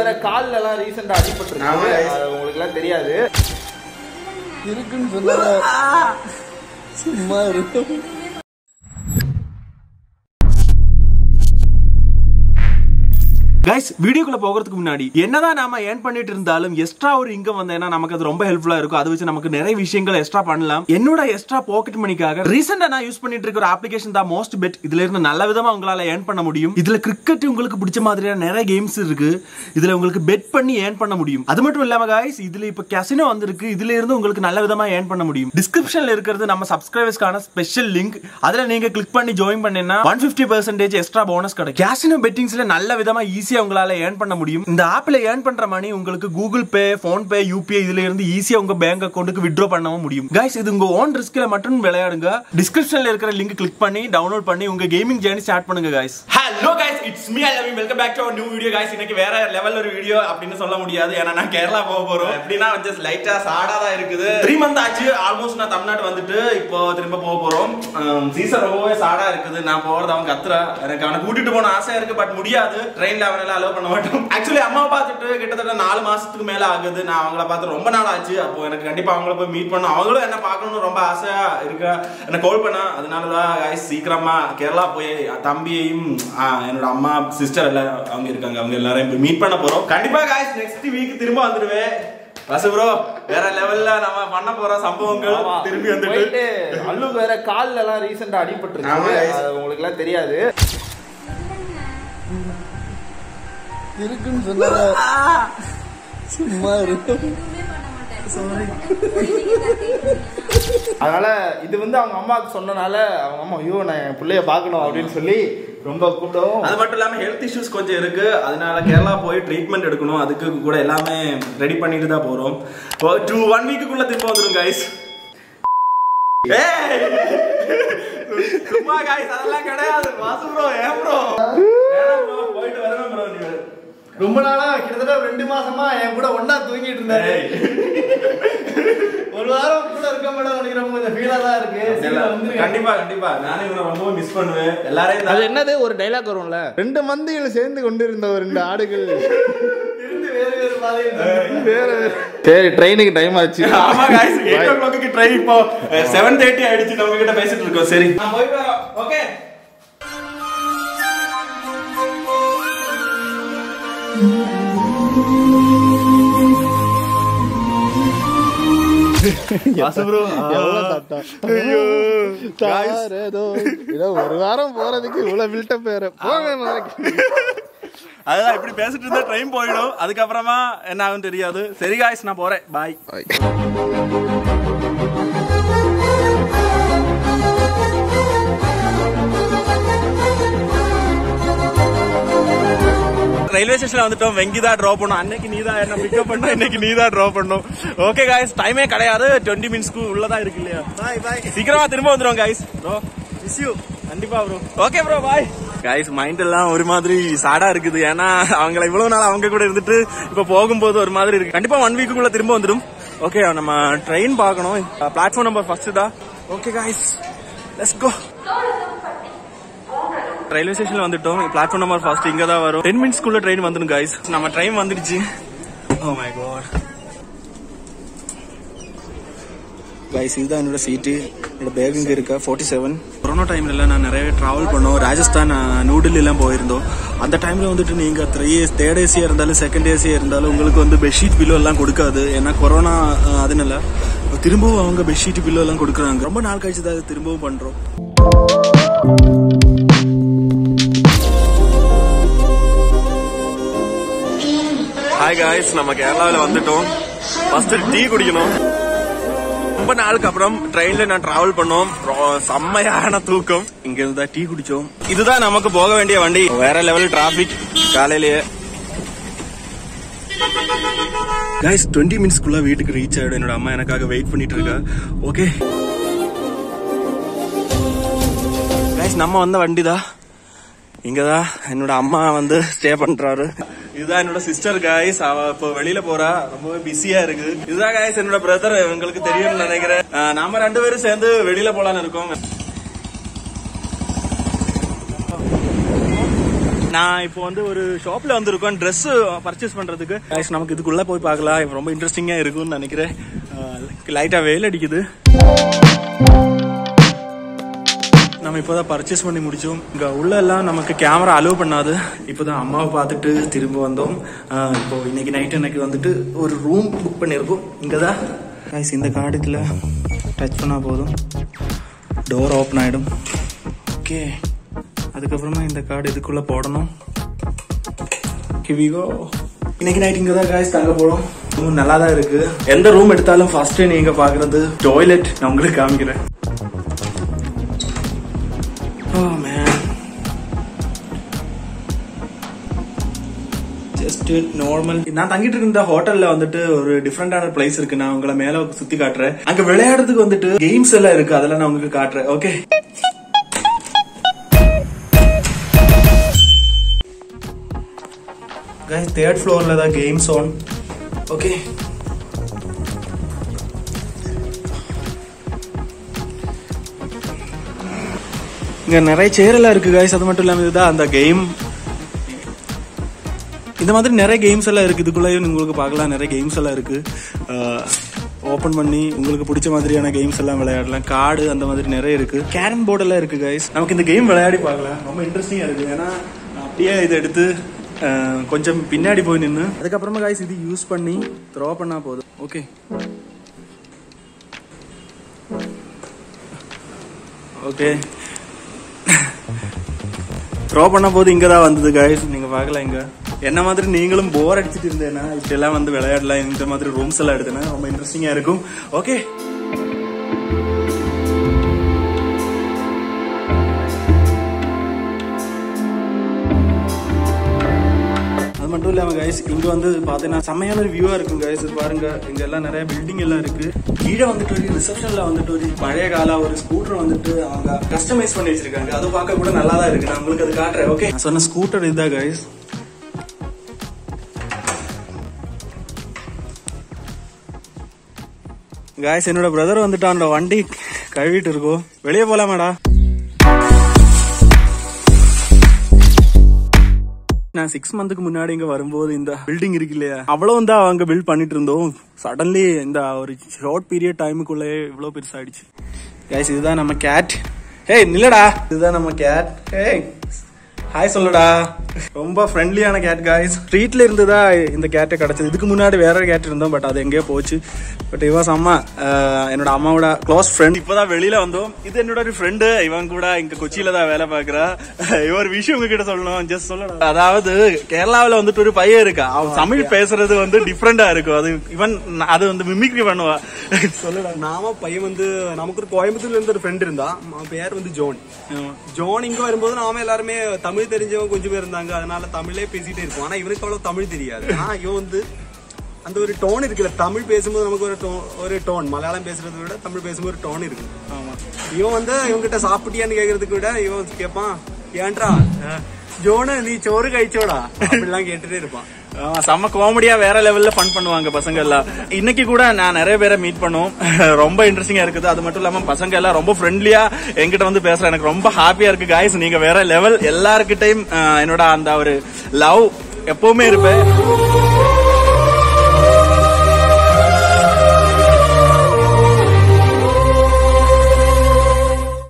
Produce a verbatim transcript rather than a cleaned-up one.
வேற கால்ல எல்லாம் ரீசெண்டா அடிபட்டிருக்கு. உங்களுக்கு எல்லாம் தெரியாது இருக்குன்னு சொன்னாங்க. சும்மா இருக்கும். गाइस வீடியோக்குள்ள போகிறதுக்கு முன்னாடி என்னதான் நாம ஏர்ன் பண்ணிட்டு இருந்தாலும் எக்ஸ்ட்ரா ஒரு இன்கம் வந்தேனா நமக்கு அது ரொம்ப ஹெல்ப்ஃபுல்லா இருக்கும். அது வச்சு நமக்கு நிறைய விஷயங்கள் எக்ஸ்ட்ரா பண்ணலாம். என்னோட எக்ஸ்ட்ரா பாக்கெட் மணிக்காக ரீசெண்டா நான் யூஸ் பண்ணிட்டு இருக்க ஒரு அப்ளிகேஷன் தான் மோஸ்ட் பெட். இதுல இருந்து நல்ல விதமா உங்களால ஏர்ன் பண்ண முடியும். இதுல கிரிக்கெட் உங்களுக்கு பிடிச்ச மாதிரியான நிறைய கேம்ஸ் இருக்கு. இதுல உங்களுக்கு பெட் பண்ணி ஏர்ன் பண்ண முடியும். அது மட்டும் இல்லாம गाइस இதுல இப்ப கேசினோ வந்திருக்கு. இதுல இருந்து உங்களுக்கு நல்ல விதமா ஏர்ன் பண்ண முடியும். டிஸ்கிரிப்ஷன்ல இருக்கிறது நம்ம சப்ஸ்கிரைபர்ஸ்க்கான ஸ்பெஷல் லிங்க். அதுல நீங்க கிளிக் பண்ணி ஜாயின் பண்ணீங்கன்னா one hundred fifty percent extra bonus கிடைக்கும். கேசினோ பெட்டிங்ஸ்ல நல்ல விதமா ஈஸியா உங்களால ஏர்ன் பண்ண முடியும். இந்த ஆப்ல ஏர்ன் பண்ற மணி உங்களுக்கு Google Pay, PhonePe, UPI இதுல இருந்து ஈஸியா உங்க பேங்க் அக்கவுண்ட்க்கு வித்ட்ரா பண்ணவும் முடியும். गाइस இது உங்க ஓன் ரிஸ்க்ல மட்டும் விளையாடுங்க. டிஸ்கிரிப்ஷன்ல இருக்கிற லிங்க் கிளிக் பண்ணி டவுன்லோட் பண்ணி உங்க கேமிங் ஜர்னி ஸ்டார்ட் பண்ணுங்க guys. Hello guys, it's me Alameen. Welcome back to our new video guys. இன்னைக்கு வேற லெவல் ஒரு வீடியோ அப்படினு சொல்ல முடியாது. ஏன்னா நான் கேரளா போக போறோம். எப்படினா ஜஸ்ட் லைட்டா சாடா தான் இருக்குது. three month ஆச்சு ஆல்மோஸ்ட் நான் தமிழ்நாடு வந்துட்டு இப்போ திரும்ப போக போறோம். சீசன் ரொம்பவே சாடா இருக்குது. நான் போறது அவன் கத்துறா. எனக்கு அவனை கூட்டிட்டு போன ஆசை இருக்கு. பட் முடியாது. ட்ரெயின்ல அவனால அலோவ் பண்ண மாட்டோம். ஆக்சுவலி அம்மா பார்த்துட்டு கிட்டத்தட்ட நாலு மாசத்துக்கு மேல ஆகுது. நான் அவங்கள பார்த்து ரொம்ப நாள் ஆச்சு. அப்போ எனக்கு கண்டிப்பா அவங்கள போய் மீட் பண்ணணும். அவங்களும் என்ன பார்க்கணும்னு ரொம்ப ஆசையா இருக்கா. என்ன கால் பண்ணா. அதனாலதான் गाइस சீக்கிரமா கேரளா போய் தம்பியையும் என்னோட அம்மா சிஸ்டர் எல்லாம் அவங்க இருக்காங்க. அவங்க எல்லாரையும் மீட் பண்ண போறோம். கண்டிப்பா गाइस நெக்ஸ்ட் வீக் திரும்ப வந்துடுவேன். பஸ் ப்ரோ வேற லெவல்ல நம்ம பண்ண போற சம்பவங்கள் திரும்பி வந்துட்டு அல்லு வேற கால்ல எல்லாம் ரீசெண்டா அடிபட்டிருக்கு. உங்களுக்கு எல்லாம் தெரியாது இருக்குன்னு சொன்னாங்க. சும்மா இருக்கும். அதனால இது வந்து அவங்க அம்மாவுக்கு சொன்னனால அவங்க அம்மா ஐயோ நான் என் பிள்ளைய பார்க்கணும் அப்படின்னு சொல்லி ரொம்ப கூப்பிடும். அது மட்டும் இல்லாம ஹெல்த் இஷ்யூஸ் கொஞ்சம் இருக்கு. அதனால கேரளா போய் ட்ரீட்மெண்ட் எடுக்கணும். அதுக்கு கூட எல்லாமே ரெடி பண்ணிட்டு தான் போறோம். டூ ஒன் வீக்குள்ள திரும்ப வந்துடும் गाइस. சும்மா गाइस அதெல்லாம் கிடையாது. வாசு ப்ரோ ஏன் ப்ரோ போயிட்டு வரணும் ப்ரோ. நீ ரொம்ப நாளா கிட்டத்தட்ட ரெண்டு மாசமா என் கூட ஒன்னா தூங்கிட்டு இருந்தாரு. ஒரு வாரம் கூட இருக்க மாட்டோம் நினைக்கிறேன். கொஞ்சம் ஃபீலா தான் இருக்கு. கண்டிப்பா கண்டிப்பா நானே இவரை ரொம்ப மிஸ் பண்ணுவேன். எல்லாரையும் அது என்னது ஒரு டைலாக் வரும்ல, ரெண்டு மந்தைகள் சேர்ந்து கொண்டு இருந்த ஒரு ரெண்டு ஆடுகள் வேறு வேறு பாதையில் வேறு. சரி ட்ரெயினுக்கு டைம் ஆச்சு. ஆமா गाइस eight o'clock க்கு ட்ரெயின் இப்போ seven thirty ஆயிடுச்சு. நம்ம கிட்ட பேசிட்டு இருக்கோம். சரி நான் போய் வரேன். ஓகே ஒரு வாரம் போறதுக்கு இவ்வளவு பில்டப் வேற போங்க. அதெல்லாம் இப்படி பேசிட்டு இருந்தா ட்ரெயின் போயிடும். அதுக்கப்புறமா என்ன ஆகும் தெரியாது. சரி गाइस நான் போறேன். பாய். ரயில்வே ஸ்டேஷன்ல வந்துட்டோம். வெங்கிதா டிராப் பண்ணும். அன்னைக்கு நீதான் என்ன பிக்கப் பண்ண, இன்னைக்கு நீதான் டிராப் பண்ணும். ஓகே गाइस டைமே கிடையாது. டுவெண்ட்டி மினிட்ஸ்க்கு உள்ளதான் இருக்கு இல்லையா. பாய் பாய். சீக்கிரமா திரும்ப வந்துரும் गाइस. Bro miss you. கண்டிப்பா bro. Okay bro bye. Guys mind எல்லாம் ஒரு மாதிரி சாடா இருக்குது. ஏன்னா அவங்கள இவ்வளவு நாள் அவங்க கூட இருந்துட்டு இப்ப போகும்போது ஒரு மாதிரி இருக்கு. கண்டிப்பா ஒன் வீக்குள்ள திரும்ப வந்துடும். ஓகே நம்ம ட்ரெயின் பார்க்கணும். பிளாட்ஃபார்ம் நம்பர் ஃபர்ஸ்ட் தான். Okay guys let's go. Railway ஸ்டேஷன்ல வந்துட்டோம். பிளாட்ஃபார்ம் நம்பர் ஃபர்ஸ்ட் இங்க தான் வரும். டென் மினிட்ஸ்க்குள்ள ட்ரெயின் வந்துடும் गाइस. நம்ம ட்ரெயின் வந்துடுச்சு. ஓ மை காட் गाइस இதுதான் என்னோட சீட்டு. என்னோட பேக் இங்க இருக்கா forty-seven. கொரோனா டைம்ல நான் நிறைய டிராவல் பண்ணோம். ராஜஸ்தான் நூடில் எல்லாம் போயிருந்தோம். அந்த டைம்ல வந்துட்டு நீங்க த்ரீ தேர்ட் ஏசியா இருந்தாலும் செகண்ட் ஏசியா இருந்தாலும் உங்களுக்கு வந்து பெட்ஷீட் பில்லோ எல்லாம் கொடுக்காது. ஏன்னா கொரோனா அதனால திரும்பவும் அவங்க பெட்ஷீட் பில்லோ எல்லாம் கொடுக்குறாங்க. ரொம்ப நாள் கழிச்சு தான் திரும்பவும் பண்றோம். ஹாய் गाइस நம்ம கேரளாவில் வந்துட்டோம். ஃபர்ஸ்ட் டீ குடிக்கணும். ரொம்ப நாளுக்கு அப்புறம் ட்ரெயின்ல நான் டிராவல் பண்ணோம். செம்மையான தூக்கம். இங்க இருந்தா டீ குடிச்சோம். இதுதான் நமக்கு போக வேண்டிய வண்டி. வேற லெவல் டிராபிக் காலையிலேயே. गाइस டுவெண்ட்டி மினிட்ஸ்க்குள்ள வீட்டுக்கு ரீச் ஆயிடும். என்னோட அம்மா எனக்காக வெயிட் பண்ணிட்டு இருக்கா. ஓகே गाइस நம்ம வந்த வண்டிதான். இங்கதான் என்னோட அம்மா வந்து ஸ்டே பண்றாரு. இதுதான் என்னோட சிஸ்டர் गाइस. அவ இப்போ வெளியில போறா. ரொம்பவே பிஸியா இருக்கு. இதுதான் गाइस என்னோட பிரதர். உங்களுக்கு தெரியும்னு நினைக்கிறேன். நாம ரெண்டு பேரும் சேர்ந்து வெளியில போலான்னு இருக்கோம். நான் இப்போ வந்து ஒரு ஷாப்ல வந்திருக்கோம் ட்ரெஸ் பர்ச்சேஸ் பண்றதுக்கு. நமக்கு இதுக்குள்ள போய் பார்க்கலாம், ரொம்ப இன்ட்ரெஸ்டிங்கா இருக்கும்னு நினைக்கிறேன். லைட்டா வெயில் அடிக்குது. நம்ம இப்போதான் பர்ச்சேஸ் பண்ணி முடிச்சோம். இங்க உள்ள எல்லாம் நமக்கு கேமரா அலோவ் பண்ணாது. இப்போதான் அம்மாவை பார்த்துட்டு திரும்ப வந்தோம். இப்போ இன்னைக்கு நைட் எனக்கு வந்துட்டு ஒரு ரூம் புக் பண்ணியிருக்கோம். இங்கதான் கைஸ் இந்த கார்டுல டச் பண்ணா போதும், டோர் ஓப்பன் ஆயிடும். ஓகே, அதுக்கப்புறமா இந்த கார்டு இதுக்குள்ள போடணும். கிவிகோ இன்னைக்கு நைட் இங்க தான் கைஸ் தங்க போறோம். ரூம் நல்லா தான் இருக்கு. எந்த ரூம் எடுத்தாலும் ஃபர்ஸ்ட் நீங்க பாக்குறது டாய்லெட். நான் உங்களுக்கு காமிக்கிறேன். Oh man, just normal. நான் தங்கிட்டு இருந்த ஹோட்டல்ல வந்துட்டு ஒரு டிஃபரெண்டான பிளேஸ் இருக்கு. நான் உங்களை மேல சுத்தி காட்டுறேன். அங்க விளையாடுறதுக்கு வந்துட்டு கேம்ஸ் எல்லாம் இருக்கு, அதெல்லாம் நான் உங்களுக்கு காட்டுறேன். ஓகே, guys, third floorல தான் கேம் zone. ஓகே, இங்க நிறைய சேர் எல்லாம் இருக்கு guys. அது மட்டும் இல்லாம இதுதான் அந்த கேம். இந்த மாதிரி நிறைய கேம்ஸ் எல்லாம் இருக்கு. இதுக்குள்ளேயும் உங்களுக்கு பார்க்கலாம், நிறைய கேம்ஸ் எல்லாம் இருக்கு. ஓபன் பண்ணி உங்களுக்கு பிடிச்ச மாதிரியான கேம்ஸ் எல்லாம் விளையாடலாம். கார்டு அந்த மாதிரி நிறைய இருக்கு. கேரம் போர்டு எல்லாம் இருக்கு guys. நமக்கு இந்த கேம் விளையாடி பார்க்கலாம், ரொம்ப இன்ட்ரெஸ்டிங்கா இருக்கு. ஏன்னா அப்படியே இதை எடுத்து கொஞ்சம் பின்னாடி போய் நின்று அதுக்கப்புறமா guys இது யூஸ் பண்ணி த்ரோ பண்ணா போதும். ஓகே, ஓகே த்ரோ பண்ண போது இங்கதான் வந்தது guys. நீங்க பாக்கலாம், இங்க என்ன மாதிரி நீங்களும் போர் அடிச்சுட்டு இருந்தேன்னா இப்பெல்லாம் வந்து விளையாடலாம். இந்த மாதிரி ரூம்ஸ் எல்லாம் எடுத்தேன்னா ரொம்ப இன்ட்ரெஸ்டிங்கா இருக்கும். ஓகே, மட்டும் இல்லாம கைஸ் இங்க வந்து பாத்தீங்கன்னா செம்மையான ஒரு வியூவா இருக்கும் கைஸ். பாருங்க, இங்க எல்லாம் நிறைய பில்டிங் எல்லாம் இருக்கு. கீழே வந்துட்டு ஒரு ரிசப்ஷன்ல வந்துட்டு ஒரு பழைய கால ஒரு ஸ்கூட்டர் வந்துட்டு அவங்க கஸ்டமைஸ் பண்ணி வச்சிருக்காங்க. அது பார்க்க கூட நல்லா தான் இருக்கு. நான் உங்களுக்கு அது காட்டுறேன். ஓகே, நான் சொன்ன ஸ்கூட்டர் இதுதான் கைஸ். கைஸ் என்னோட பிரதர் வந்துட்டு அந்த வண்டி கழுவிட்டு இருக்கோம். வெளியே போலாமாடா? நான் சிக்ஸ் மந்த்துக்கு முன்னாடி இங்க வரும்போது இந்த பில்டிங் இருக்கு இல்லையா, அவ்வளவு தான் அவங்க பில்ட் பண்ணிட்டு இருந்தோம். சடன்லி இந்த ஒரு ஷார்ட் பீரியட் டைமுக்குள்ளே இவ்வளவு பெருசாயிடுச்சு. கைஸ் இதுதான் நம்ம கேட். ஹே நில்லடா, இதுதான் நம்ம கேட். ஹே ஹாய் சொல்லுடா. ரொம்ப ஃப்ரெண்ட்லியான கேட் கைஸ். ஸ்ட்ரீட்ல இருந்துதா இந்த கேட்டை கிடைச்சது. இதுக்கு முன்னாடி வேற கேட் இருந்தோம், பட் அது எங்கேயோ போச்சு. பட் இவன் அம்மா என்னோட அம்மாவோட க்ளோஸ் ஃப்ரெண்ட். இப்பதான் வெளியில வந்தோம். இது என்னோட ஒரு ஃப்ரெண்டு. இவன் கூட இங்க கொச்சியில தான் வேலை பாக்குறா. இவர் விஷயம் உங்ககிட்ட சொல்லணும், ஜஸ்ட் சொல்லணும். அதாவது கேரளாவில வந்துட்டு ஒரு பையன் இருக்கா, அவன் தமிழ் பேசுறது வந்து டிஃப்ரெண்டா இருக்கும். அது இவன் அது வந்து மிமிக்ரி பண்ணுவா. சொல்லடா. நாம பையன் வந்து நமக்கு ஒரு கோயம்புத்தூர்ல இருந்து ஒரு ஃப்ரெண்ட் இருந்தா, அவன் பேர் வந்து ஜோன். ஜோன் இங்க வரும்போது நாம எல்லாருமே தமிழ் தெரிஞ்சவங்க கொஞ்சம் பேர் இருந்தாங்க. அதனால தமிழே பேசிட்டே இருப்போம். ஆனா இவனுக்கு அவ்வளவு தமிழ் தெரியாது. ஆனா இவன் வந்து அந்த ஒரு டோன் இருக்குல்ல, தமிழ் பேசும்போது நமக்கு ஒரு டோன் ஒரு டோன் மலையாளம் பேசுறதை விட தமிழ் பேசும்போது ஒரு டோன் இருக்கு. ஆமா, இவன் வந்து இவங்கிட்ட சாப்பிட்டியான்னு கேக்குறதுக்கு விட இவன் கேட்பான், ஏன்டா ஜோனு நீ சோறு கழிச்சோடா அப்படிலாம் கேட்டுட்டே இருப்பான். செம்ம காமெடியா வேற லெவல்ல ஃபன் பண்ணுவாங்க பசங்க எல்லாம். இன்னைக்கு கூட நான் நிறைய பேரை மீட் பண்ணுவோம். ரொம்ப இன்ட்ரெஸ்டிங்கா இருக்குது. அது மட்டும் இல்லாம பசங்க எல்லாம் ரொம்ப ஃப்ரெண்ட்லியா என்கிட்ட வந்து பேசுறேன். எனக்கு ரொம்ப ஹாப்பியா இருக்கு கைஸ். நீங்க வேற லெவல். எல்லாருக்கிட்டையும் என்னோட அந்த ஒரு லவ் எப்பவுமே இருப்பேன்.